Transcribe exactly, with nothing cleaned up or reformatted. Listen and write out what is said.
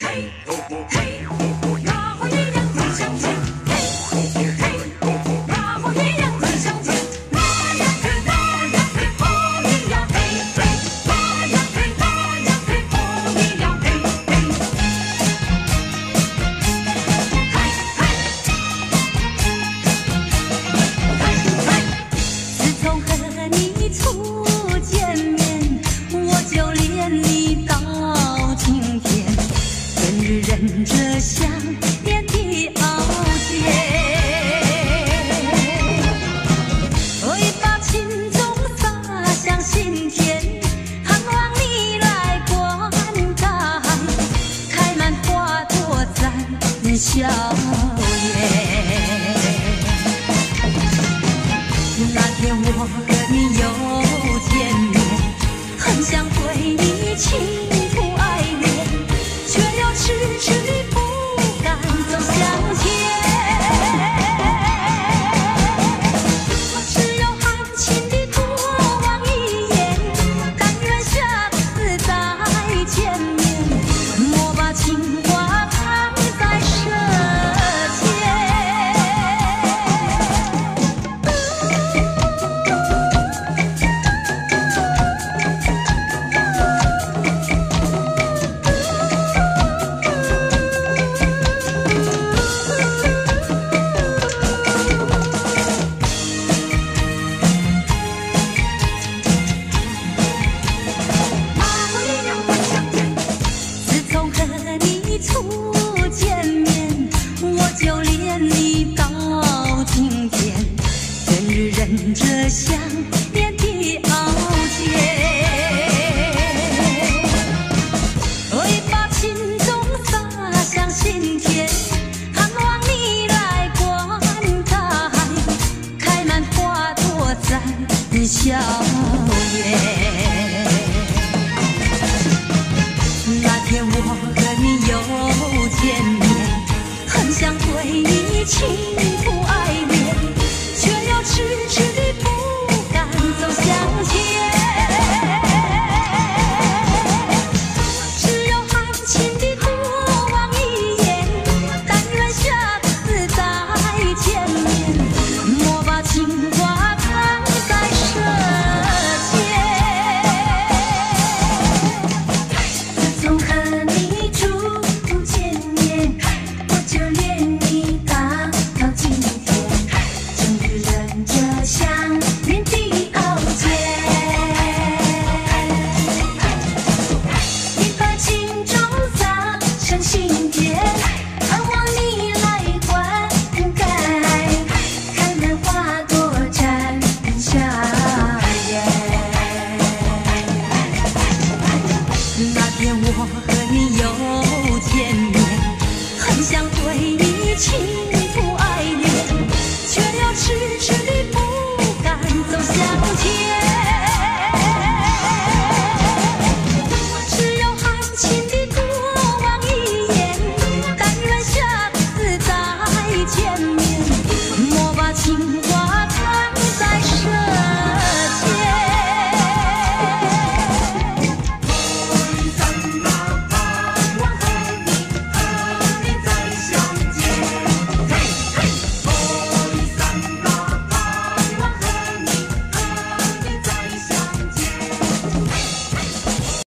笑颜。那天我和你又见面，很想对你倾吐爱恋，却又迟迟地不敢走向前。我只有含情地多望一眼，但愿下次再见面，莫把情话藏在舌尖。自从和你初见面，我就恋你到今天，整日忍着想念的傲尖，为把情衷洒向心田，盼望你来观看，开满花朵在笑颜。那天我和你又见面，很想对你倾吐爱恋，却又迟迟地不敢走向前。只有含情地多望一眼，但愿下次再见面，莫把情话藏在舌尖。自从和你初见面，我就恋你到到今天，整日忍着想念的傲尖，一把情衷洒向心田，盼望你来灌溉，开满花朵绽笑颜。那天我和你又见面，很想对你倾吐爱恋，却又迟迟地不敢走向前。